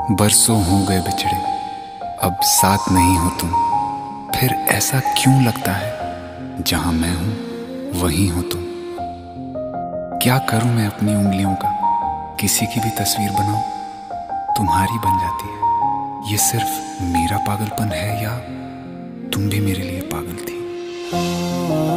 बरसों हो गए बिछड़े, अब साथ नहीं हो तुम। फिर ऐसा क्यों लगता है जहां मैं हूं वहीं हो तुम। क्या करूं मैं अपनी उंगलियों का, किसी की भी तस्वीर बनाऊं तुम्हारी बन जाती है। ये सिर्फ मेरा पागलपन है या तुम भी मेरे लिए पागल थी।